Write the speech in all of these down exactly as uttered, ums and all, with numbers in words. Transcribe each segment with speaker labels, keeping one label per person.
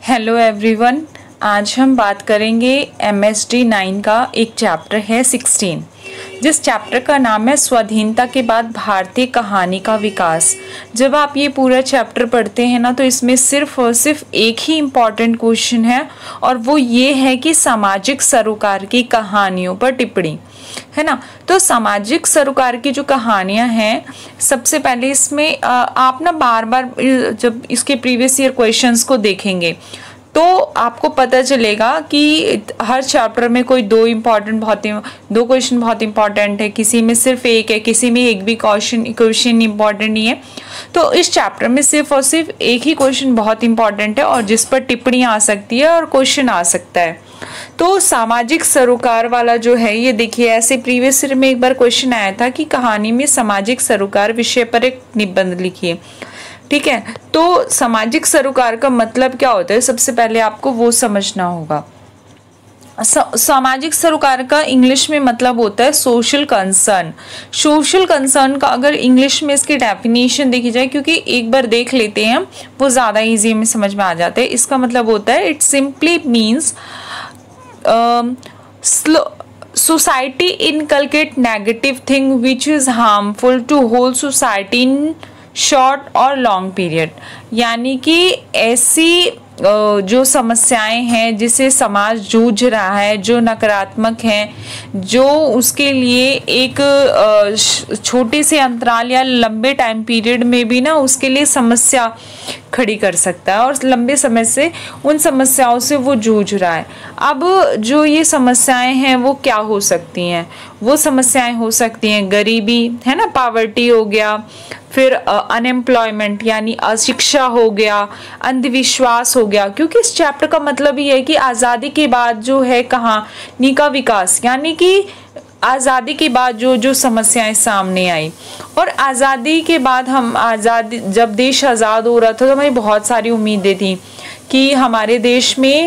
Speaker 1: Hello everyone, आज हम बात करेंगे एम एस डी नाइन का एक चैप्टर है सिक्सटीन, जिस चैप्टर का नाम है स्वाधीनता के बाद भारतीय कहानी का विकास। जब आप ये पूरा चैप्टर पढ़ते हैं ना, तो इसमें सिर्फ और सिर्फ एक ही इम्पॉर्टेंट क्वेश्चन है, और वो ये है कि सामाजिक सरोकार की कहानियों पर टिप्पणी, है ना। तो सामाजिक सरोकार की जो कहानियां हैं, सबसे पहले इसमें आप ना बार बार जब इसके प्रीवियस ईयर क्वेश्चंस को देखेंगे तो आपको पता चलेगा कि हर चैप्टर में कोई दो इम्पॉर्टेंट बहुत दो क्वेश्चन बहुत इंपॉर्टेंट है, किसी में सिर्फ एक है, किसी में एक भी क्वेश्चन क्वेश्चन इंपॉर्टेंट नहीं है। तो इस चैप्टर में सिर्फ और सिर्फ एक ही क्वेश्चन बहुत इंपॉर्टेंट है और जिस पर टिप्पणी आ सकती है और क्वेश्चन आ सकता है। तो सामाजिक सरोकार वाला जो है, ये देखिए, ऐसे प्रीवियस ईयर में एक बार क्वेश्चन आया था कि कहानी में सामाजिक सरोकार विषय पर एक निबंध लिखिए। ठीक है, तो सामाजिक सरोकार का मतलब क्या होता है, सबसे पहले आपको वो समझना होगा। सामाजिक सरोकार का इंग्लिश में मतलब होता है सोशल कंसर्न। सोशल कंसर्न का अगर इंग्लिश में इसकी डेफिनेशन देखी जाए, क्योंकि एक बार देख लेते हैं वो ज़्यादा इजी में समझ में आ जाता है। इसका मतलब होता है, it simply means society inculcate negative thing which is harmful to whole society in short और long period। यानी कि ऐसी जो समस्याएं हैं जिसे समाज जूझ रहा है, जो नकारात्मक हैं, जो उसके लिए एक छोटे से अंतराल या लंबे टाइम पीरियड में भी ना उसके लिए समस्या खड़ी कर सकता है और लंबे समय से उन समस्याओं से वो जूझ रहा है। अब जो ये समस्याएं हैं वो क्या हो सकती हैं? वो समस्याएं हो सकती हैं गरीबी, है ना, पावर्टी हो गया, फिर अनएम्प्लॉयमेंट यानी अशिक्षा हो गया, अंधविश्वास हो गया। क्योंकि इस चैप्टर का मतलब ये है कि आज़ादी के बाद जो है कहानी का विकास, यानी कि आज़ादी के बाद जो जो समस्याएं सामने आई, और आज़ादी के बाद हम आज़ादी जब देश आज़ाद हो रहा था तो हमें बहुत सारी उम्मीदें थी कि हमारे देश में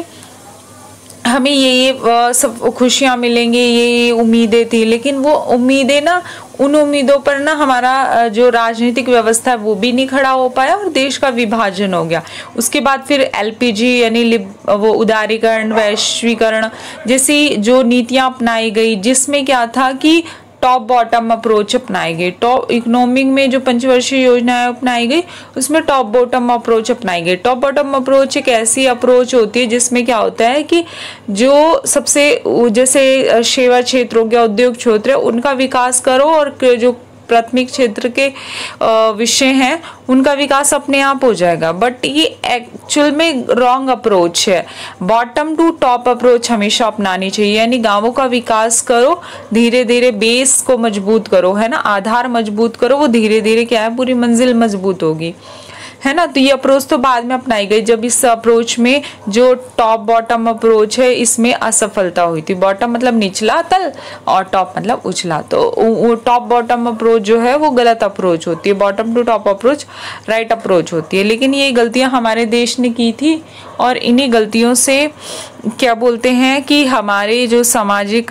Speaker 1: हमें ये ये सब खुशियाँ मिलेंगी, ये ये उम्मीदें थी। लेकिन वो उम्मीदें ना, उन उम्मीदों पर ना हमारा जो राजनीतिक व्यवस्था है वो भी नहीं खड़ा हो पाया और देश का विभाजन हो गया। उसके बाद फिर एल पी जी यानी वो उदारीकरण, वैश्वीकरण जैसी जो नीतियाँ अपनाई गई, जिसमें क्या था कि टॉप बॉटम अप्रोच अपनाई गई। टॉप इकोनॉमिक में जो पंचवर्षीय योजनाएं अपनाई गई, उसमें टॉप बॉटम अप्रोच अपनाई गई। टॉप बॉटम अप्रोच एक ऐसी अप्रोच होती है जिसमें क्या होता है कि जो सबसे जैसे सेवा क्षेत्र हो गया, उद्योग क्षेत्र है, उनका विकास करो, और जो प्राथमिक क्षेत्र के विषय हैं उनका विकास अपने आप हो जाएगा। बट ये एक्चुअल में रॉन्ग अप्रोच है। बॉटम टू टॉप अप्रोच हमेशा अपनानी चाहिए, यानी गांवों का विकास करो, धीरे धीरे बेस को मजबूत करो, है ना, आधार मजबूत करो, वो धीरे धीरे क्या है, पूरी मंजिल मजबूत होगी, है ना। तो ये अप्रोच तो बाद में अपनाई गई, जब इस अप्रोच में जो टॉप बॉटम अप्रोच है इसमें असफलता हुई थी। बॉटम मतलब निचला तल और टॉप मतलब उछला, तो टॉप बॉटम अप्रोच जो है वो गलत अप्रोच होती है। Bottom to top approach right approach होती है। लेकिन ये गलतियां हमारे देश ने की थी, और इन्हीं गलतियों से क्या बोलते हैं कि हमारे जो सामाजिक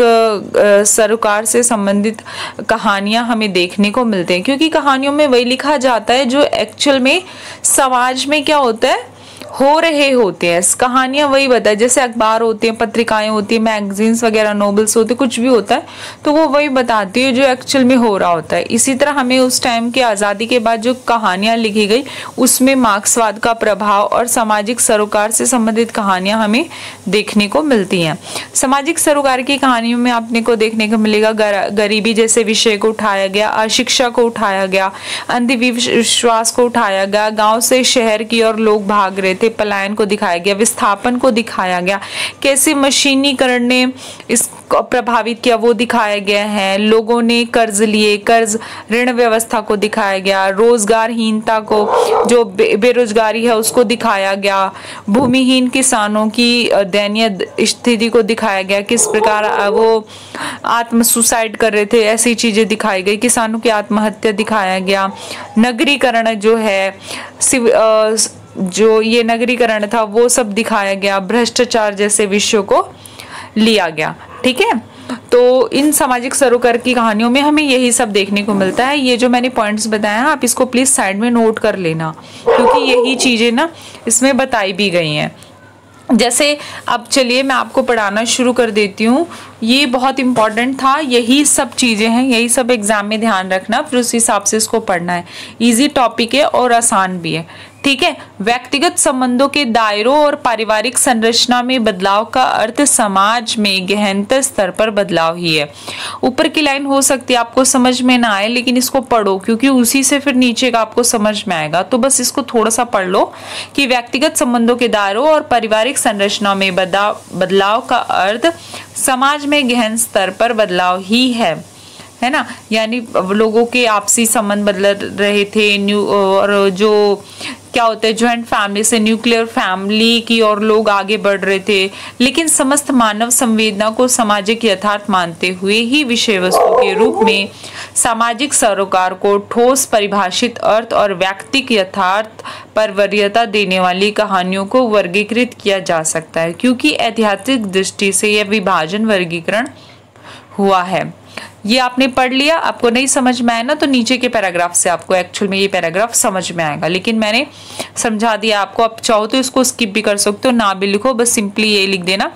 Speaker 1: सरोकार से संबंधित कहानियां हमें देखने को मिलते हैं। क्योंकि कहानियों में वही लिखा जाता है जो एक्चुअल में समाज में क्या होता है, हो रहे होते हैं। कहानियां वही बताए, जैसे अखबार होते हैं, पत्रिकाएं होती है, मैगजीन्स वगैरह, नोवेल्स होते, कुछ भी होता है तो वो वही बताती है जो एक्चुअल में हो रहा होता है। इसी तरह हमें उस टाइम की आज़ादी के बाद जो कहानियां लिखी गई उसमें मार्क्सवाद का प्रभाव और सामाजिक सरोकार से संबंधित कहानियां हमें देखने को मिलती हैं। सामाजिक सरोकार की कहानियों में आपने को देखने को मिलेगा गरीबी जैसे विषय को उठाया गया, अशिक्षा को उठाया गया, अंधविश्वास को उठाया गया, गाँव से शहर की ओर लोग भाग रहे थे, पलायन को दिखाया गया, विस्थापन को दिखाया गया, कैसे मशीनीकरण ने इसको प्रभावित किया वो दिखाया गया है, लोगों ने कर्ज लिए, कर्ज ऋण व्यवस्था को दिखाया गया, रोजगारहीनता को, जो बे, बेरोजगारी है उसको दिखाया गया, भूमिहीन किसानों की दयनीय स्थिति को दिखाया गया, किस प्रकार वो आत्म सुसाइड कर रहे थे, ऐसी चीजें दिखाई गई, किसानों की आत्महत्या दिखाया गया, नगरीकरण जो है, जो ये नगरीकरण था वो सब दिखाया गया, भ्रष्टाचार जैसे विषयों को लिया गया। ठीक है, तो इन सामाजिक सरोकार की कहानियों में हमें यही सब देखने को मिलता है। ये जो मैंने पॉइंट्स बताए हैं आप इसको प्लीज साइड में नोट कर लेना, क्योंकि यही चीजें ना इसमें बताई भी गई हैं। जैसे अब चलिए मैं आपको पढ़ाना शुरू कर देती हूँ। ये बहुत इम्पॉर्टेंट था, यही सब चीज़ें हैं, यही सब एग्जाम में ध्यान रखना, फिर उस हिसाब से इसको पढ़ना है। इजी टॉपिक है और आसान भी है, ठीक है। व्यक्तिगत संबंधों के दायरों और पारिवारिक संरचना में बदलाव का अर्थ समाज में गहनतर स्तर पर बदलाव ही है। ऊपर की लाइन हो सकती है आपको समझ में ना आए, लेकिन इसको पढ़ो क्योंकि उसी से फिर नीचे का आपको समझ में आएगा। तो बस इसको थोड़ा सा पढ़ लो कि व्यक्तिगत संबंधों के दायरों और पारिवारिक संरचना में बदलाव बदलाव का अर्थ समाज में गहन स्तर पर बदलाव ही है, है ना। यानी लोगों के आपसी संबंध बदल रहे थे, न्यू और जो क्या होता है ज्वाइंट फैमिली से न्यूक्लियर फैमिली की ओर लोग आगे बढ़ रहे थे, लेकिन समस्त मानव संवेदना को सामाजिक यथार्थ मानते हुए ही विषय वस्तु के रूप में सामाजिक सरोकार को ठोस परिभाषित अर्थ और व्यक्तिक यथार्थ पर वरीयता देने वाली कहानियों को वर्गीकृत किया जा सकता है, क्योंकि ऐतिहासिक दृष्टि से यह विभाजन वर्गीकरण हुआ है। ये आपने पढ़ लिया, आपको नहीं समझ में आया ना तो नीचे के पैराग्राफ से आपको एक्चुअल में ये पैराग्राफ समझ में आएगा, लेकिन मैंने समझा दिया आपको। आप चाहो तो इसको स्किप भी कर सकते हो, ना भी लिखो, बस सिंपली ये लिख देना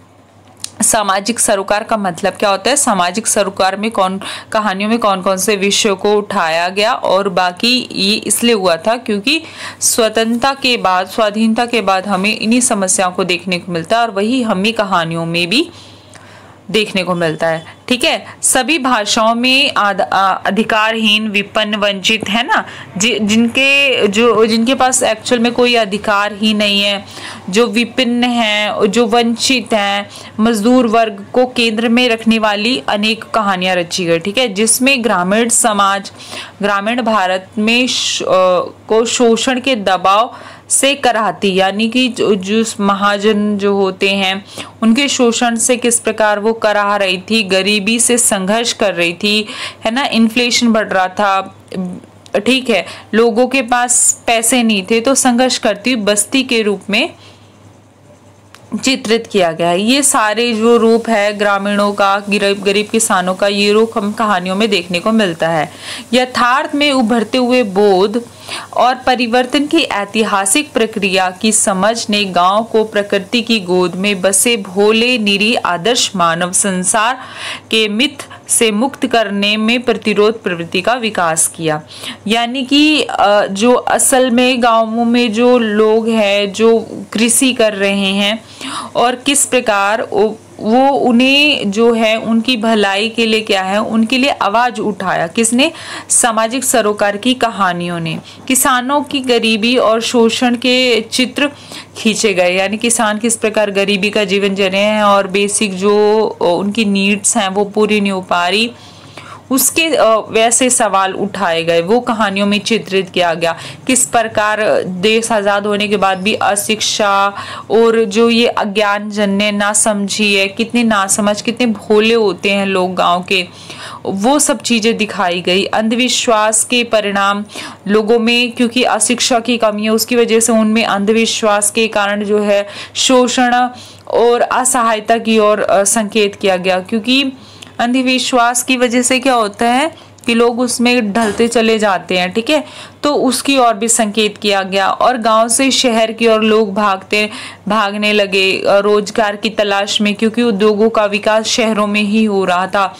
Speaker 1: सामाजिक सरोकार का मतलब क्या होता है, सामाजिक सरोकार में कौन कहानियों में कौन कौन से विषयों को उठाया गया। और बाकी ये इसलिए हुआ था क्योंकि स्वतंत्रता के बाद, स्वाधीनता के बाद हमें इन्हीं समस्याओं को देखने को मिलता है और वही हमें कहानियों में भी देखने को मिलता है, ठीक है। सभी भाषाओं में अधिकारहीन, विपन्न, वंचित, है ना, जि, जिनके जो जिनके पास एक्चुअल में कोई अधिकार ही नहीं है, जो विपन्न हैं, जो वंचित हैं, मजदूर वर्ग को केंद्र में रखने वाली अनेक कहानियां रची गई, ठीक है, जिसमें ग्रामीण समाज, ग्रामीण भारत में श, को शोषण के दबाव से कराहती, यानी कि जो, जो महाजन जो होते हैं उनके शोषण से किस प्रकार वो कराह रही थी, गरीबी से संघर्ष कर रही थी, है ना, इन्फ्लेशन बढ़ रहा था, ठीक है, लोगों के पास पैसे नहीं थे तो संघर्ष करती बस्ती के रूप में चित्रित किया गया है। ये सारे जो रूप है ग्रामीणों का, गरीब गरीब किसानों का, ये रूप हम कहानियों में देखने को मिलता है। यथार्थ में उभरते हुए बोध और परिवर्तन की ऐतिहासिक प्रक्रिया की समझ ने गांव को प्रकृति की गोद में बसे भोले निरीह आदर्श मानव संसार के मिथ से मुक्त करने में प्रतिरोध प्रवृत्ति का विकास किया। यानी कि जो असल में गांवों में जो लोग हैं जो कृषि कर रहे हैं और किस प्रकार वो उन्हें जो है उनकी भलाई के लिए क्या है, उनके लिए आवाज उठाया किसने, सामाजिक सरोकार की कहानियों ने। किसानों की गरीबी और शोषण के चित्र खींचे गए, यानी किसान किस प्रकार गरीबी का जीवन जी रहे हैं और बेसिक जो उनकी नीड्स हैं वो पूरी नहीं हो पा रही, उसके वैसे सवाल उठाए गए, वो कहानियों में चित्रित किया गया। किस प्रकार देश आज़ाद होने के बाद भी अशिक्षा और जो ये अज्ञान जन्य ना समझी है, कितने नासमझ, कितने भोले होते हैं लोग गांव के, वो सब चीज़ें दिखाई गई। अंधविश्वास के परिणाम लोगों में, क्योंकि अशिक्षा की कमी है उसकी वजह से उनमें अंधविश्वास के कारण जो है शोषण और असहायता की ओर संकेत किया गया, क्योंकि अंधविश्वास की वजह से क्या होता है कि लोग उसमें ढलते चले जाते हैं, ठीक है, तो उसकी ओर भी संकेत किया गया। और गांव से शहर की ओर लोग भागते भागने लगे रोजगार की तलाश में, क्योंकि उद्योगों का विकास शहरों में ही हो रहा था,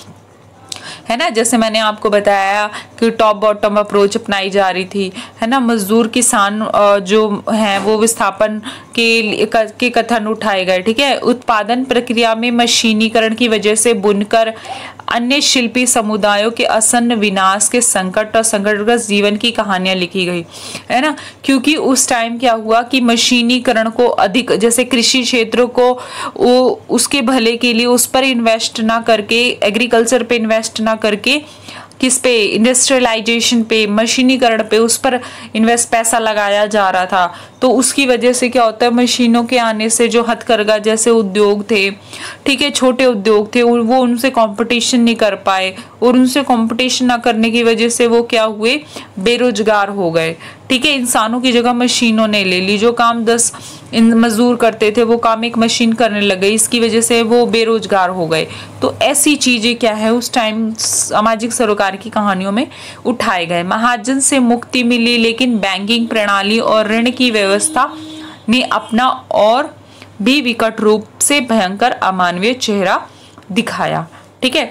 Speaker 1: है ना। जैसे मैंने आपको बताया कि टॉप बॉटम अप्रोच अपनाई जा रही थी, है ना। मजदूर किसान जो हैं वो विस्थापन के के कथन उठाए गए, ठीक है। उत्पादन प्रक्रिया में मशीनीकरण की वजह से बुनकर अन्य शिल्पी समुदायों के आसन्न विनाश के संकट और संकटग्रस्त जीवन की कहानियां लिखी गई, है ना। क्योंकि उस टाइम क्या हुआ कि मशीनीकरण को अधिक, जैसे कृषि क्षेत्र को वो उसके भले के लिए उस पर इन्वेस्ट ना करके, एग्रीकल्चर पे इन्वेस्ट ना करके किस पे, इंडस्ट्रियलाइजेशन पे, मशीनीकरण पे, उस पर इन्वेस्ट पैसा लगाया जा रहा था। तो उसकी वजह से क्या होता है, मशीनों के आने से जो हथकरघा जैसे उद्योग थे, ठीक है, छोटे उद्योग थे, वो उनसे कंपटीशन नहीं कर पाए और उनसे कंपटीशन ना करने की वजह से वो क्या हुए, बेरोजगार हो गए, ठीक है। इंसानों की जगह मशीनों ने ले ली, जो काम दस इन मजदूर करते थे वो काम एक मशीन करने लग गई, इसकी वजह से वो बेरोजगार हो गए। तो ऐसी चीजें क्या है उस टाइम सामाजिक सरोकार की कहानियों में उठाए गए। महाजन से मुक्ति मिली, लेकिन बैंकिंग प्रणाली और ऋण की व्यवस्था ने अपना और भी विकट रूप से भयंकर अमानवीय चेहरा दिखाया। ठीक है,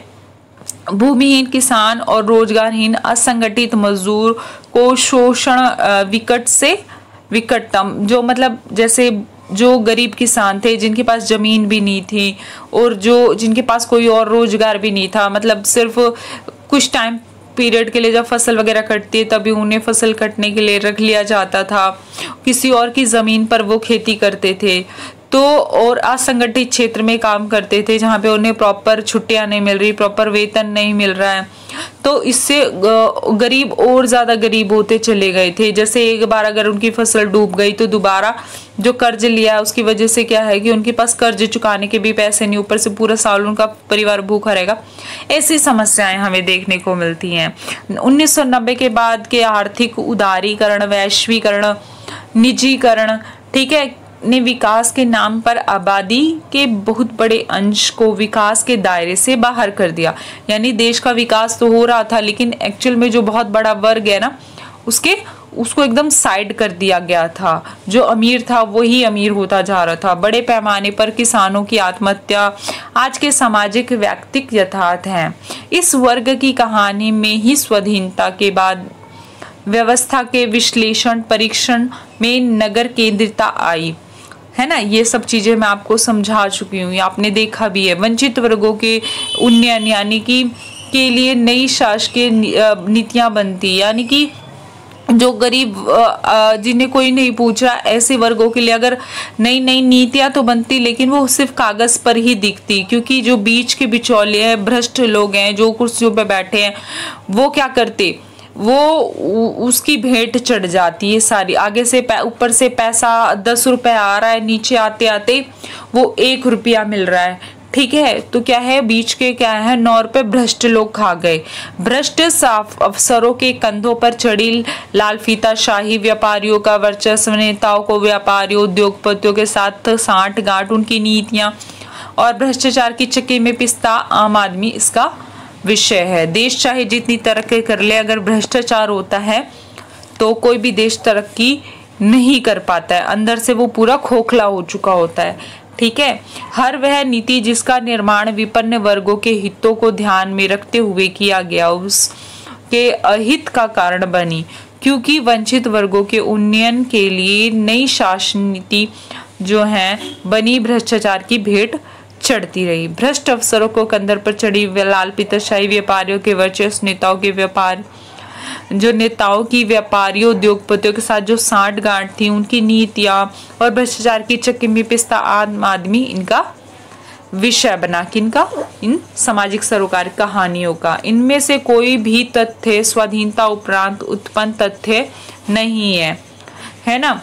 Speaker 1: भूमिहीन किसान और रोजगारहीन असंगठित मजदूर को शोषण विकट से विकटतम, जो मतलब जैसे जो गरीब किसान थे जिनके पास जमीन भी नहीं थी और जो जिनके पास कोई और रोजगार भी नहीं था, मतलब सिर्फ कुछ टाइम पीरियड के लिए जब फसल वगैरह कटती है तभी उन्हें फसल कटने के लिए रख लिया जाता था, किसी और की ज़मीन पर वो खेती करते थे, तो और असंगठित क्षेत्र में काम करते थे जहाँ पे उन्हें प्रॉपर छुट्टियां नहीं मिल रही, प्रॉपर वेतन नहीं मिल रहा है, तो इससे गरीब और ज़्यादा गरीब होते चले गए थे। जैसे एक बार अगर उनकी फसल डूब गई तो दोबारा जो कर्ज लिया उसकी वजह से क्या है कि उनके पास कर्ज चुकाने के भी पैसे नहीं, ऊपर से पूरा साल उनका परिवार भूखा रहेगा। ऐसी समस्याएं हमें देखने को मिलती हैं। उन्नीस सौ नब्बे के बाद के आर्थिक उदारीकरण, वैश्वीकरण, निजीकरण, ठीक है, ने विकास के नाम पर आबादी के बहुत बड़े अंश को विकास के दायरे से बाहर कर दिया। यानी देश का विकास तो हो रहा था लेकिन एक्चुअल में जो बहुत बड़ा वर्ग है ना उसके उसको एकदम साइड कर दिया गया था। जो अमीर था वही अमीर होता जा रहा था। बड़े पैमाने पर किसानों की आत्महत्या आज के सामाजिक व्यक्तिक यथार्थ हैं। इस वर्ग की कहानी में ही स्वाधीनता के बाद व्यवस्था के विश्लेषण परीक्षण में नगर केंद्रिता आई है ना। ये सब चीजें मैं आपको समझा चुकी हूँ, आपने देखा भी है। वंचित वर्गों के उन्नयन यानी कि के लिए नई शासकीय नीतियां बनती, यानी कि जो गरीब जिन्हें कोई नहीं पूछ रहा ऐसे वर्गों के लिए अगर नई नई नीतियां तो बनती लेकिन वो सिर्फ कागज पर ही दिखती, क्योंकि जो बीच के बिचौलिए हैं, भ्रष्ट लोग हैं जो कुर्सियों पर बैठे हैं, वो क्या करते, वो उसकी भेंट चढ़ जाती है सारी। आगे से ऊपर से पैसा दस रुपए आ रहा है, नीचे आते आते वो एक रुपया मिल रहा है। ठीक है, तो क्या है बीच के क्या है नौ रुपए भ्रष्ट लोग खा गए। भ्रष्ट साफ अफसरों के कंधों पर चढ़ी लाल फीता शाही, व्यापारियों का वर्चस्व, नेताओं को व्यापारियों उद्योगपतियों के साथ साठ गांठ, उनकी नीतियां और भ्रष्टाचार की चक्की में पिसता आम आदमी इसका विषय है। देश चाहे जितनी तरक्की कर ले, अगर भ्रष्टाचार होता है तो कोई भी देश तरक्की नहीं कर पाता है, अंदर से वो पूरा खोखला हो चुका होता है। ठीक है, हर वह नीति जिसका निर्माण विपन्न वर्गों के हितों को ध्यान में रखते हुए किया गया उसके अहित का कारण बनी, क्योंकि वंचित वर्गों के उन्नयन के लिए नई शासन नीति जो है बनी भ्रष्टाचार की भेंट चढ़ती रही। भ्रष्ट अफसरों को कंधर पर चढ़ी लाल पितरशाही, व्यापारियों के वर्चस्व, नेताओं के व्यापार जो नेताओं की व्यापारियों उद्योगपतियों के साथ जो साठ गांठ थी, उनकी नीतियां और भ्रष्टाचार की चक्की में पिसता आम आदमी इनका विषय बना। किनका? इन सामाजिक सरोकार कहानियों का। इनमें से कोई भी तथ्य स्वाधीनता उपरांत उत्पन्न तथ्य नहीं है, है ना।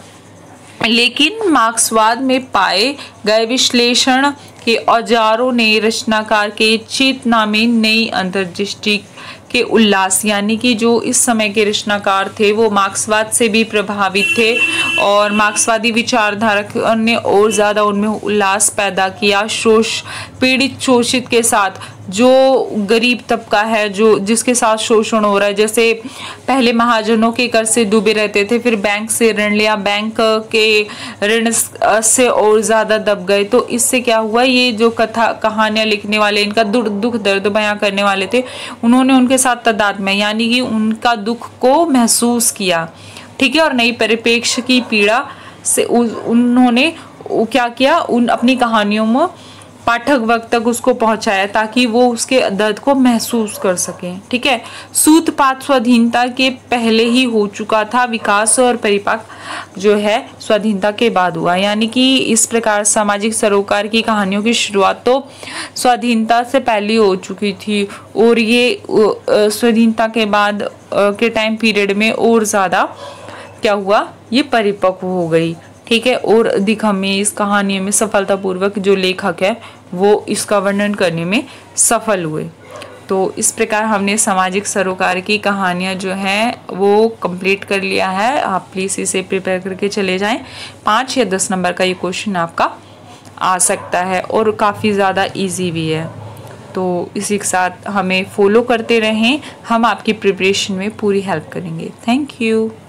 Speaker 1: लेकिन मार्क्सवाद में पाए गए विश्लेषण के औजारों ने रचनाकार के चेतना में नई अंतर्दृष्टि के उल्लास, यानी कि जो इस समय के रचनाकार थे वो मार्क्सवाद से भी प्रभावित थे और मार्क्सवादी विचारधारक ने और ज़्यादा उनमें उल्लास पैदा किया। शोष पीड़ित शोषित के साथ जो गरीब तबका है, जो जिसके साथ शोषण हो रहा है, जैसे पहले महाजनों के कर्ज से डूबे रहते थे, फिर बैंक से ऋण लिया, बैंक के ऋण से और ज़्यादा दब गए। तो इससे क्या हुआ, ये जो कथा कहानियाँ लिखने वाले, इनका दुख दुख दर्द बयां करने वाले थे, उन्होंने उनके साथ तदाद में यानी कि उनका दुख को महसूस किया। ठीक है, और नई परिप्रेक्ष्य की पीड़ा से उन्होंने क्या किया, उन अपनी कहानियों में पाठक वर्ग तक उसको पहुंचाया ताकि वो उसके दर्द को महसूस कर सकें। ठीक है, सूत्रपात स्वाधीनता के पहले ही हो चुका था, विकास और परिपक्व जो है स्वाधीनता के बाद हुआ। यानी कि इस प्रकार सामाजिक सरोकार की कहानियों की शुरुआत तो स्वाधीनता से पहले हो चुकी थी और ये स्वाधीनता के बाद के टाइम पीरियड में और ज़्यादा क्या हुआ, ये परिपक्व हो गई। ठीक है, और अधिक हमें इस कहानी में सफलतापूर्वक जो लेखक है वो इसका वर्णन करने में सफल हुए। तो इस प्रकार हमने सामाजिक सरोकार की कहानियाँ जो हैं वो कंप्लीट कर लिया है। आप प्लीज़ इसे प्रिपेयर करके चले जाएं। पाँच या दस नंबर का ये क्वेश्चन आपका आ सकता है और काफ़ी ज़्यादा इजी भी है। तो इसी के साथ हमें फॉलो करते रहें, हम आपकी प्रिपरेशन में पूरी हेल्प करेंगे। Thank you.